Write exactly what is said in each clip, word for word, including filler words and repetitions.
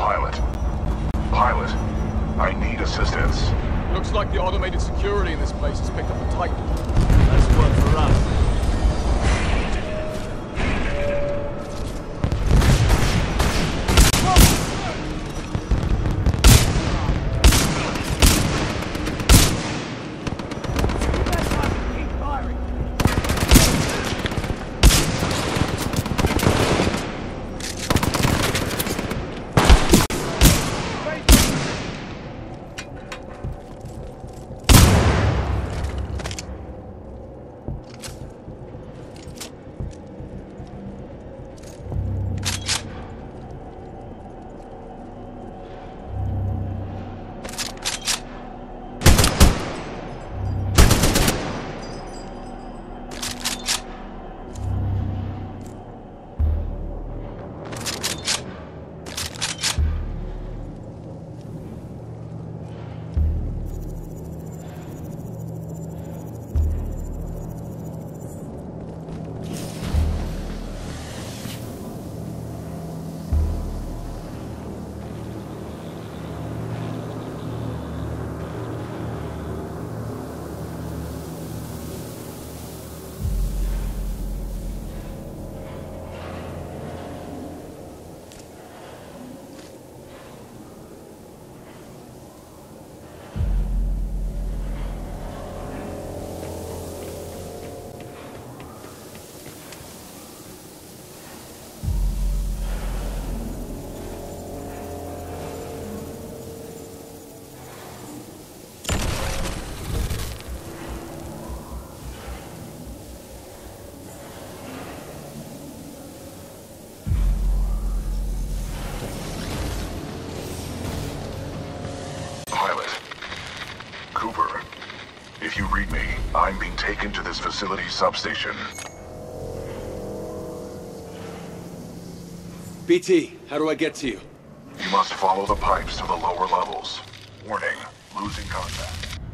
pilot. Pilot, I need assistance. Looks like the automated security in this place has picked up a Titan. That's work for us. Cooper, if you read me, I'm being taken to this facility's substation. B T, how do I get to you? You must follow the pipes to the lower levels. Warning, losing contact.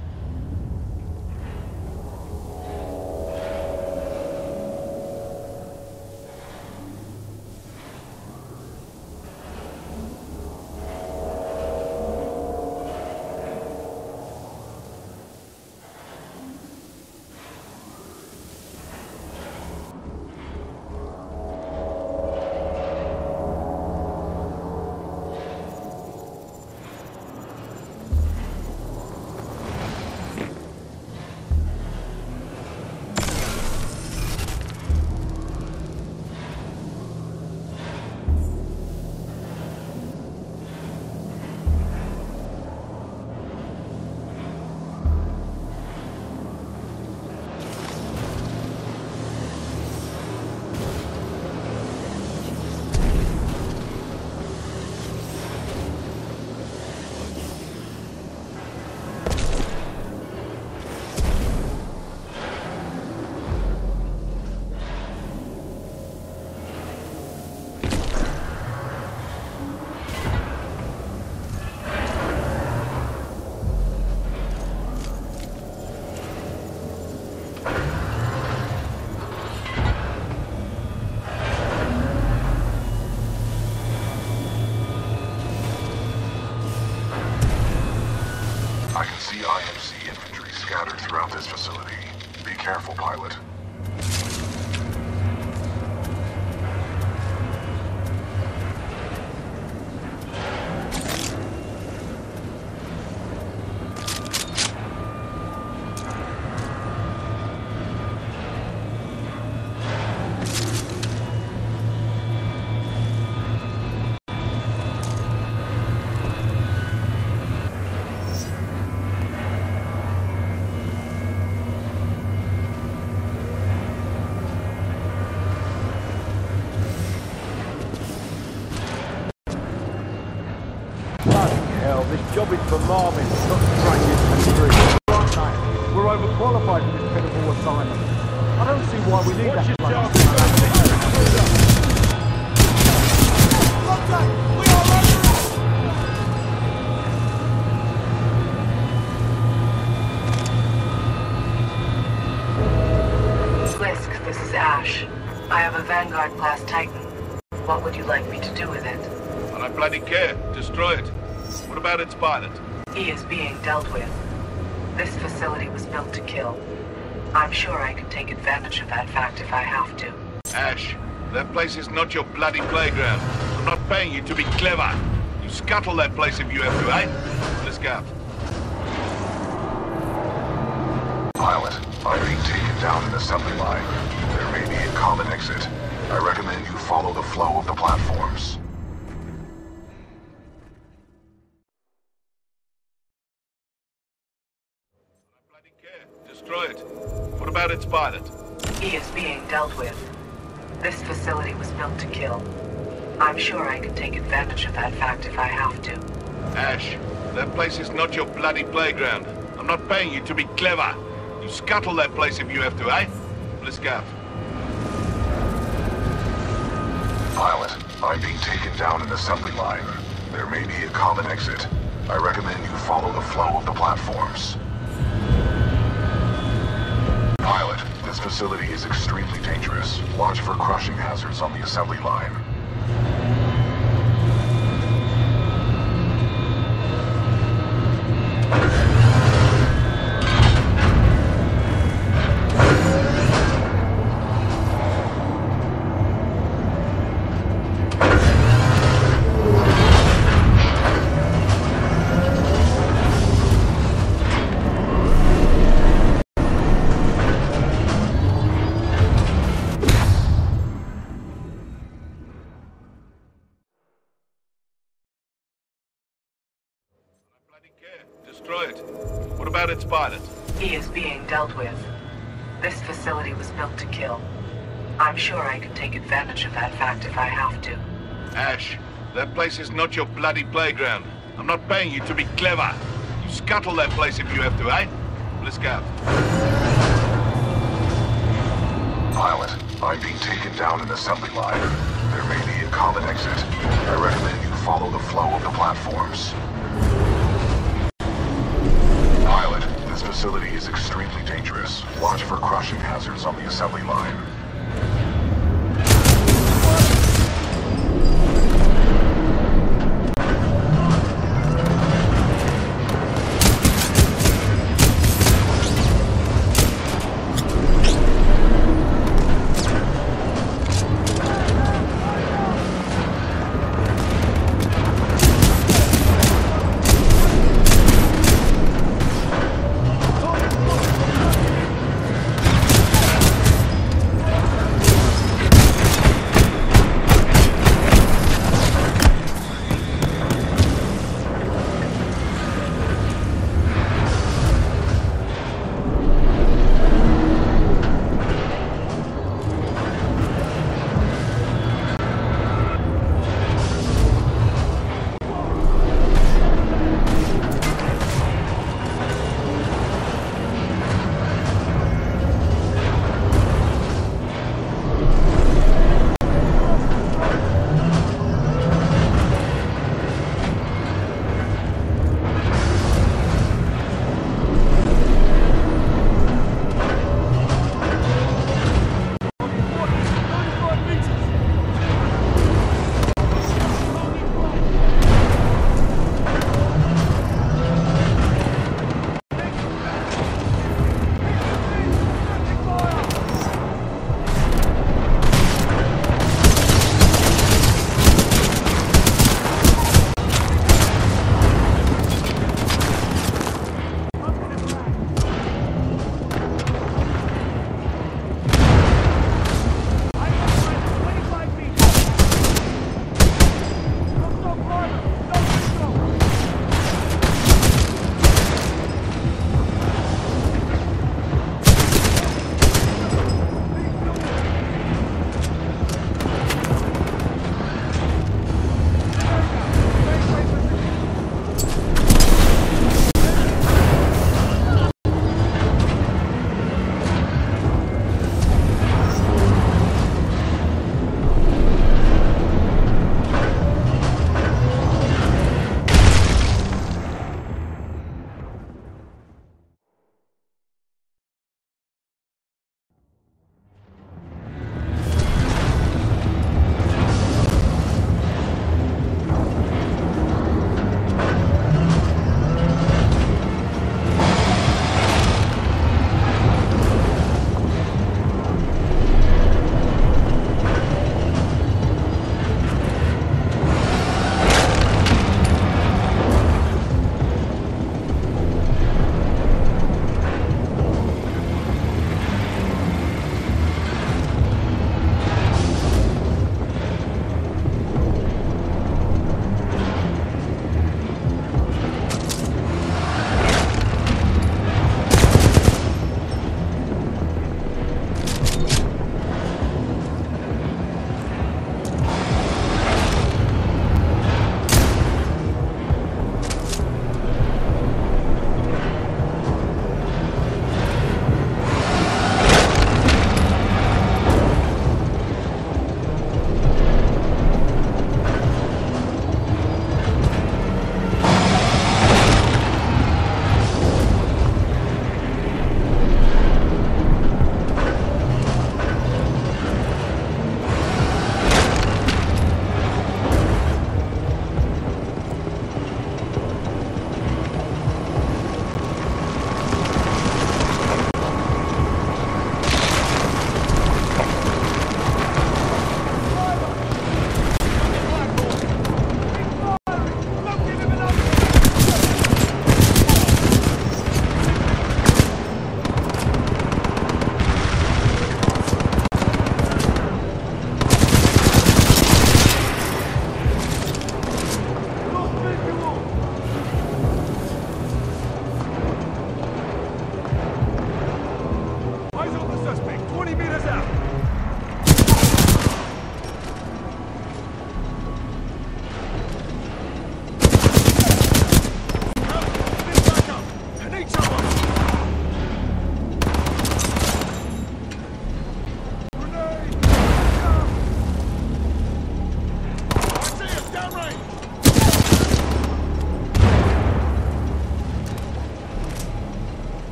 I can see I M C infantry scattered throughout this facility. Be careful, pilot. This job is for Marvin, not to train this country. We're overqualified for this pitiful assignment. I don't see why we need that place. Contact! We are under Lisk, this is Ash. I have a Vanguard-class Titan. What would you like me to do with it? I don't bloody care. Destroy it. What about its pilot? He is being dealt with. This facility was built to kill. I'm sure I can take advantage of that fact if I have to. Ash, that place is not your bloody playground. I'm not paying you to be clever. You scuttle that place if you have to, eh? Let's go. Pilot, I'm being taken down an assembly line. There may be a common exit. I recommend you follow the flow of the platforms. Bloody care. Destroy it. What about its pilot? He is being dealt with. This facility was built to kill. I'm sure I can take advantage of that fact if I have to. Ash, that place is not your bloody playground. I'm not paying you to be clever. You scuttle that place if you have to, eh? Let's go. Pilot, I'm being taken down an assembly line. There may be a common exit. I recommend you follow the flow of the platforms. Pilot, this facility is extremely dangerous. Watch for crushing hazards on the assembly line. Destroy it. What about its pilot? He is being dealt with. This facility was built to kill. I'm sure I can take advantage of that fact if I have to. Ash, that place is not your bloody playground. I'm not paying you to be clever. You scuttle that place if you have to, eh? Let's go. Pilot, I'm being taken down an assembly line. There may be a common exit. I recommend you follow the flow of the platforms. Pilot, this facility is extremely dangerous. Watch for crushing hazards on the assembly line.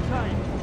contained.